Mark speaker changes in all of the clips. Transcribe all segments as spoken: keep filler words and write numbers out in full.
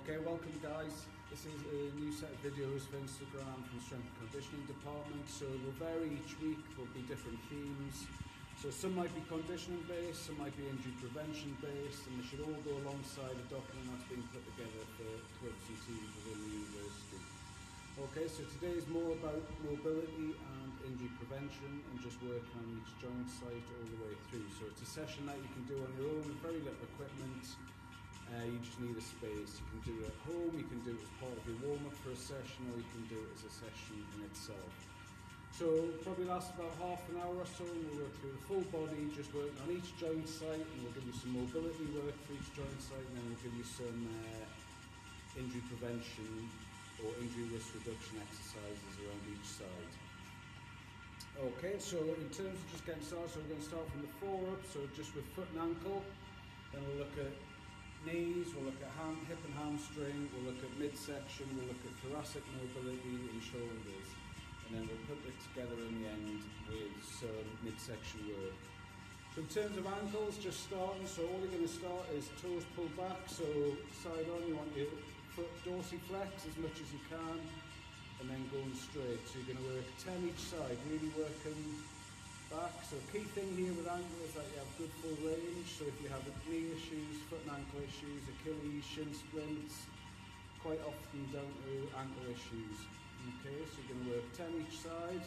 Speaker 1: Okay, welcome guys. This is a new set of videos for Instagram from the Strength and Conditioning Department. So we'll vary each week, there'll be different themes. So some might be conditioning based, some might be injury prevention based, and they should all go alongside a document that's being put together for clubs and teams within the university. Okay, so today is more about mobility and injury prevention and just working on each joint site all the way through. So it's a session that you can do on your own with very little equipment. Uh, you just need a space. You can do it at home, you can do it as part of your warm-up for a session, or you can do it as a session in itself. So it'll probably last about half an hour or so, and we'll work through the full body, just working on each joint site, and we'll give you some mobility work for each joint site, and then we'll give you some uh, injury prevention or injury risk reduction exercises around each side. Okay, so in terms of just getting started, so we're going to start from the floor up, so just with foot and ankle, then we'll look at knees, we'll look at ham, hip and hamstring, we'll look at midsection, we'll look at thoracic mobility and shoulders, and then we'll put it together in the end with some midsection work. So in terms of ankles, just starting, so all you're going to start is toes pulled back, so side on, you want your foot dorsiflex as much as you can, and then going straight. So you're going to work ten each side, really working back. So key thing here with ankle is that you have good full range. So if you have knee issues, foot and ankle issues, Achilles, shin splints, quite often down to ankle issues. Okay, so you're going to work ten each side.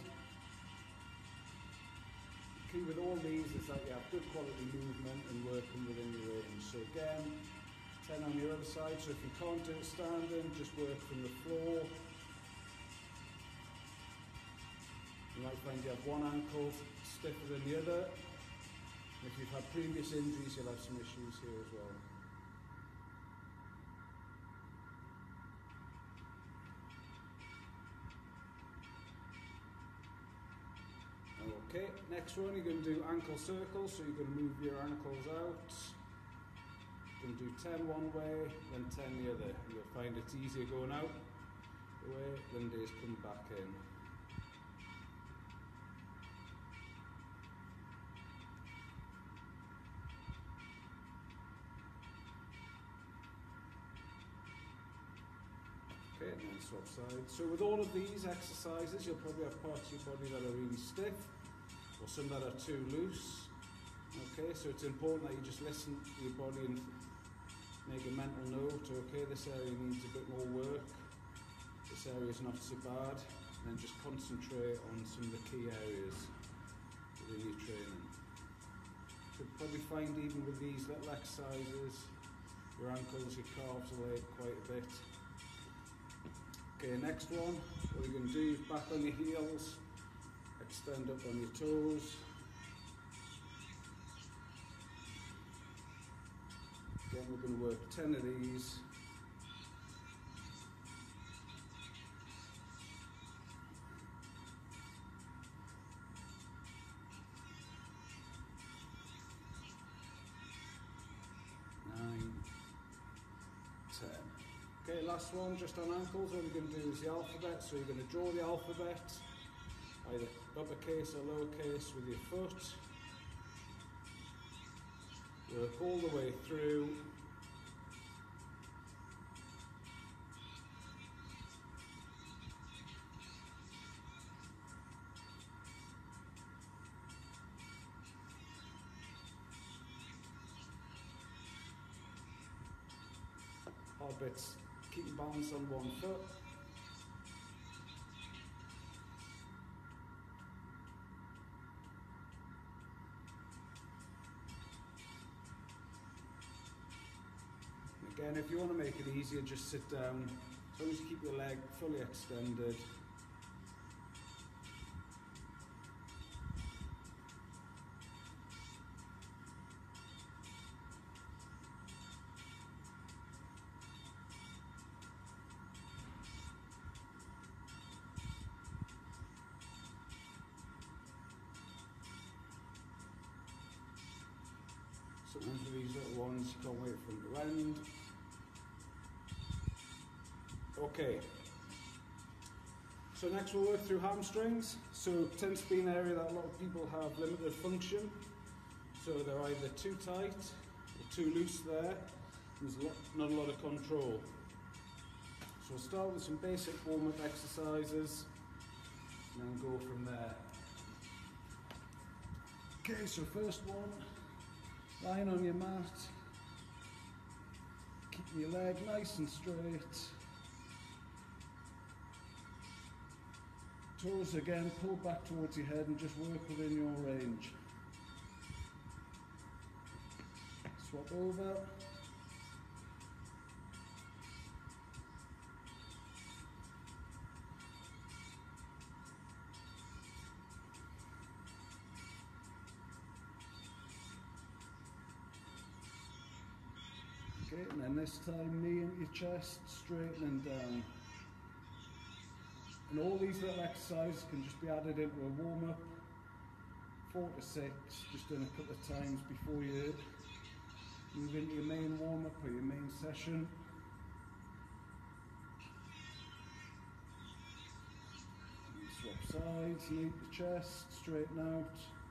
Speaker 1: The key with all these is that you have good quality movement and working within your range. So again, ten on your other side. So if you can't do it standing, just work from the floor. You might find you have one ankle stiffer than the other. If you've had previous injuries, you'll have some issues here as well. Okay, next one, you're going to do ankle circles, so you're going to move your ankles out. You're going to do ten one way, then ten the other. You'll find it's easier going out the way than it is coming back in. Okay, and then swap sides. So with all of these exercises, you'll probably have parts of your body that are really stiff, or some that are too loose. Okay, so it's important that you just listen to your body and make a mental note. Okay, this area needs a bit more work. This area is not so bad. And then just concentrate on some of the key areas within your training. So you'll probably find even with these little exercises, your ankles, your calves will ache quite a bit. Okay, next one, what you're going to do is back on your heels, extend up on your toes. Again, we're going to work ten of these. Nine, ten. Okay, last one, just on ankles. What we're going to do is the alphabet. So you're going to draw the alphabet, either uppercase or lowercase with your foot. Work all the way through. Hard bits. Keep balance on one foot. And again, if you want to make it easier, just sit down. As long as you keep your leg fully extended. Sometimes for these little ones, you can't wait for them to end. Okay, so next we'll work through hamstrings. So it tends to be an area that a lot of people have limited function. So they're either too tight or too loose there. There's not a lot of control. So we'll start with some basic warm-up exercises and then go from there. Okay, so first one, lying on your mat, keeping your leg nice and straight. Toes again, pull back towards your head and just work within your range. Swap over. Okay, and then this time knee into your chest, straightening down. And all these little exercises can just be added into a warm-up, four to six, just done a couple of times before you move into your main warm-up or your main session. Swap sides, knee to chest, straighten out.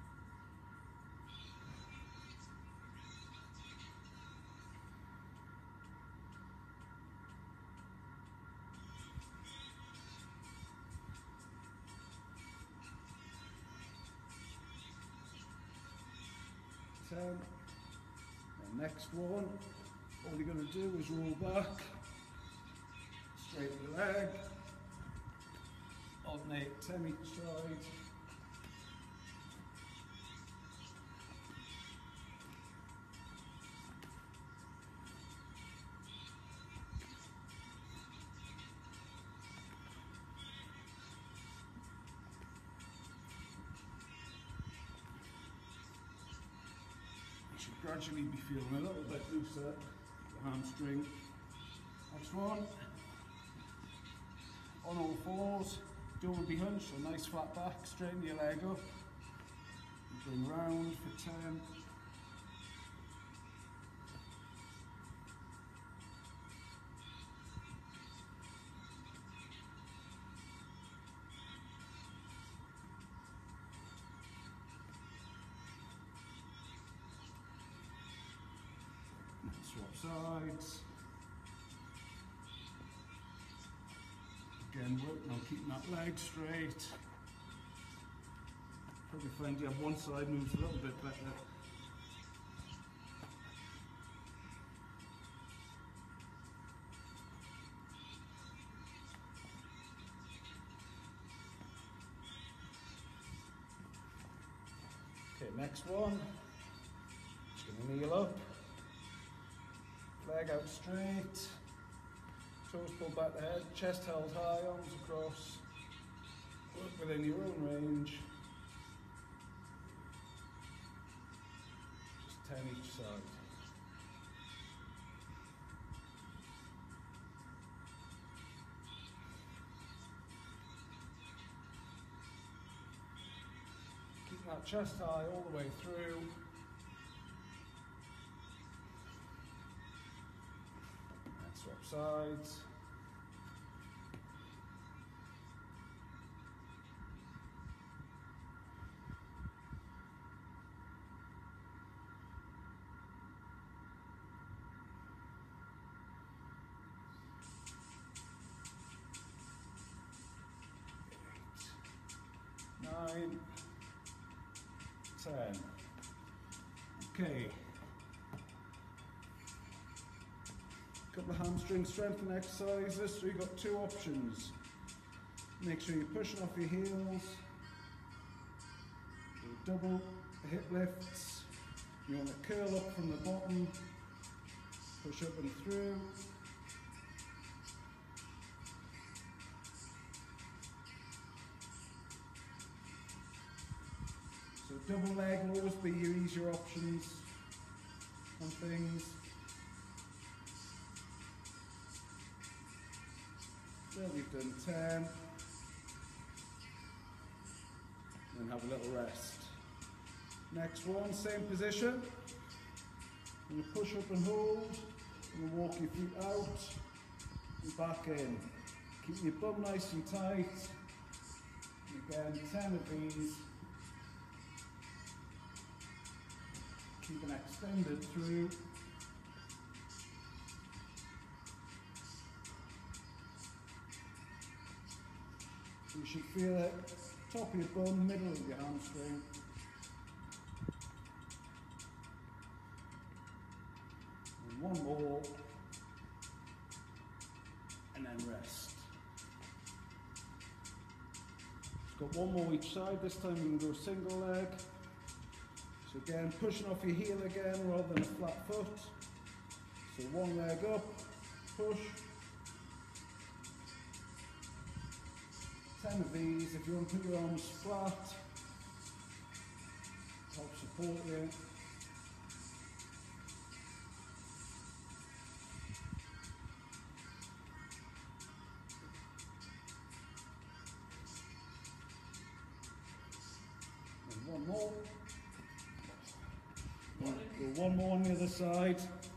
Speaker 1: ten. The next one, all you're going to do is roll back, straighten the leg, alternate ten each side. Should gradually be feeling a little bit looser, the hamstring. Next one, on all fours, don't want to be hunched, so nice flat back, straighten your leg up, bring round for ten. Swap sides. Again, working on keeping that leg straight. Probably find you have one side moves a little bit better. Okay, next one. Just gonna kneel up. Leg out straight, toes pulled back the head, chest held high, arms across, work within your own range, just ten each side. Keep that chest high all the way through. Swap sides. Eight, nine, ten. Okay. Couple of hamstring strengthening exercises, so you've got two options. Make sure you're pushing off your heels. Double hip lifts. You want to curl up from the bottom, push up and through. So double leg will always be your easier options on things. So we've done ten, and have a little rest. Next one, same position. You push up and hold, and walk your feet out and back in. Keep your bum nice and tight. And again, ten of these. Keep them extended through. should feel it, top of your bum, middle of your hamstring. And one more, and then rest. Got one more each side. This time we're going to go single leg. So again, pushing off your heel again rather than a flat foot. So one leg up, push. ten of these. If you want to put your arms flat, help support you. One more. One, go one more on the other side.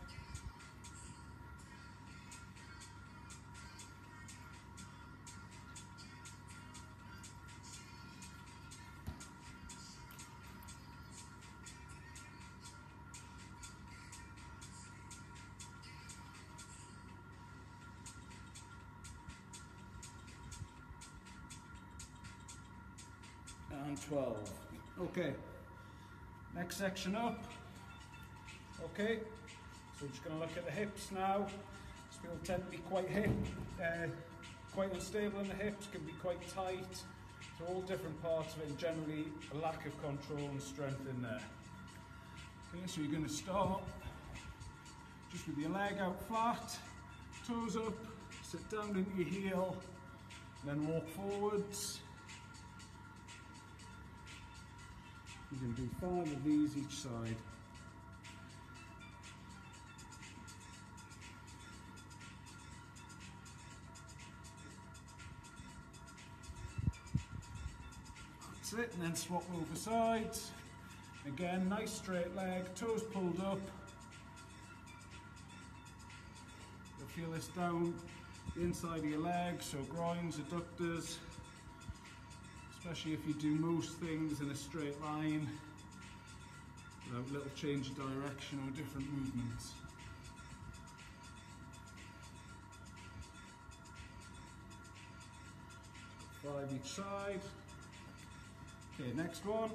Speaker 1: And twelve. Okay, next section up. Okay, so we're just going to look at the hips now. So people tend to be quite hip, uh, quite unstable in the hips, can be quite tight. So all different parts of it, and generally a lack of control and strength in there. Okay, so you're going to start just with your leg out flat, toes up, sit down into your heel, and then walk forwards. You can do five of these each side. That's it, and then swap over sides. Again, nice straight leg, toes pulled up. You'll feel this down the inside of your leg, so groins, adductors. Especially if you do most things in a straight line without little change of direction or different movements. Five each side. Okay, next one.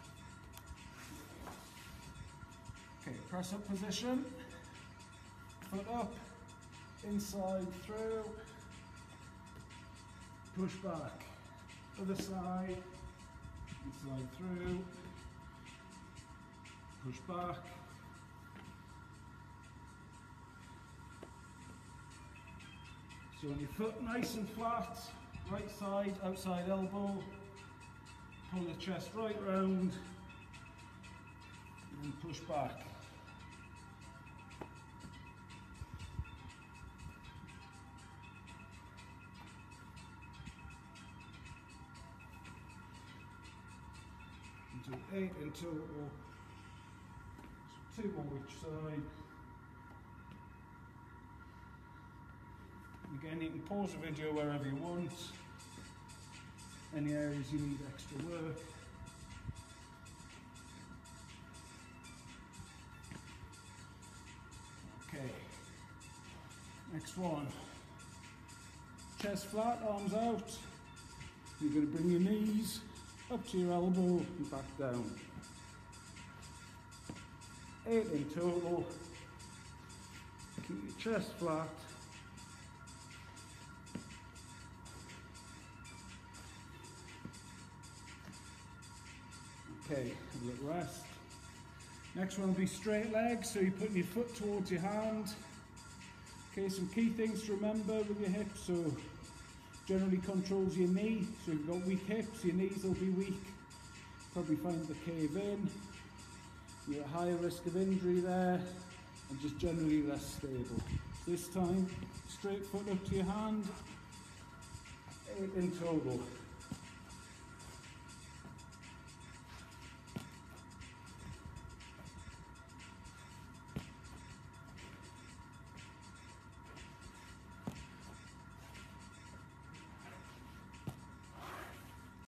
Speaker 1: Okay, press up position. Foot up, inside through, push back. Other side, inside through, push back. So on your foot nice and flat, right side, outside elbow, pull the chest right round, and push back. Eight in total, so two more each side. Again, you can pause the video wherever you want, any areas you need extra work. Okay, next one, chest flat, arms out. You're going to bring your knees up to your elbow and back down. Eight in total. Keep your chest flat. Okay, a little rest. Next one will be straight legs, so you're putting your foot towards your hand. Okay, some key things to remember with your hips. So generally controls your knee, so if you've got weak hips, your knees will be weak. Probably find the cave in. You're at higher risk of injury there, and just generally less stable. This time, straight foot up to your hand, eight in total.